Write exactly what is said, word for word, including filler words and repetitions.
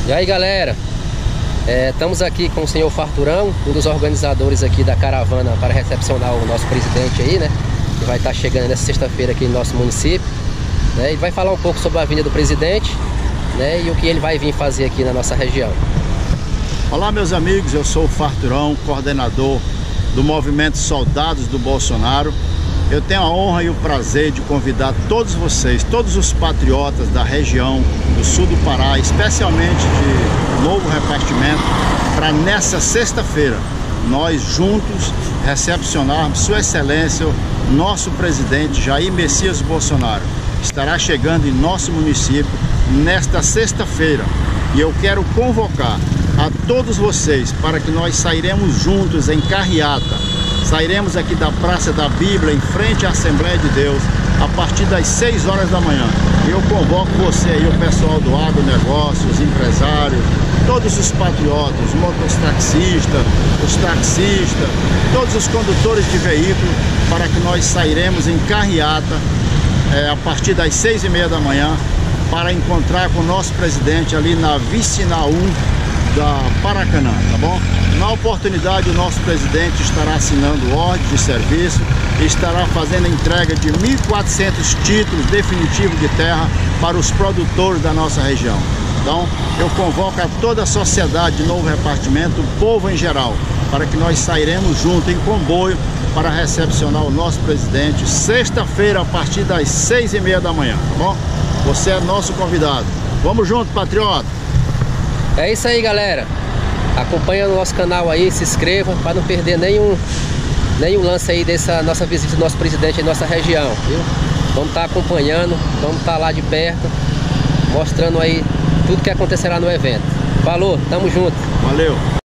E aí, galera, é, estamos aqui com o senhor Farturão, um dos organizadores aqui da caravana para recepcionar o nosso presidente aí, né? Que vai estar chegando nessa sexta-feira aqui no nosso município, né? E vai falar um pouco sobre a vinda do presidente, né? E o que ele vai vir fazer aqui na nossa região. Olá, meus amigos, eu sou o Farturão, coordenador do movimento Soldados do Bolsonaro. Eu tenho a honra e o prazer de convidar todos vocês, todos os patriotas da região do sul do Pará, especialmente de Novo Repartimento, para nessa sexta-feira nós juntos recepcionarmos Sua Excelência, nosso presidente Jair Messias Bolsonaro. Estará chegando em nosso município nesta sexta-feira e eu quero convocar a todos vocês para que nós sairemos juntos em carreata. Sairemos aqui da Praça da Bíblia, em frente à Assembleia de Deus, a partir das seis horas da manhã. Eu convoco você aí, o pessoal do agronegócio, os empresários, todos os patriotas, os mototaxistas, os taxistas, todos os condutores de veículos, para que nós sairemos em carreata é, a partir das seis e meia da manhã, para encontrar com o nosso presidente ali na Vicinal um da Paracanã, tá bom? Na oportunidade, o nosso presidente estará assinando ordem de serviço e estará fazendo a entrega de mil e quatrocentos títulos definitivos de terra para os produtores da nossa região. Então, eu convoco a toda a sociedade de Novo Repartimento, o povo em geral, para que nós sairemos juntos em comboio para recepcionar o nosso presidente sexta-feira a partir das seis e meia da manhã, tá bom? Você é nosso convidado. Vamos junto, patriota! É isso aí, galera. Acompanha o nosso canal aí, se inscrevam para não perder nenhum, nenhum lance aí dessa nossa visita do nosso presidente em nossa região, viu? Vamos estar acompanhando, vamos estar lá de perto, mostrando aí tudo que acontecerá no evento. Falou, tamo junto. Valeu!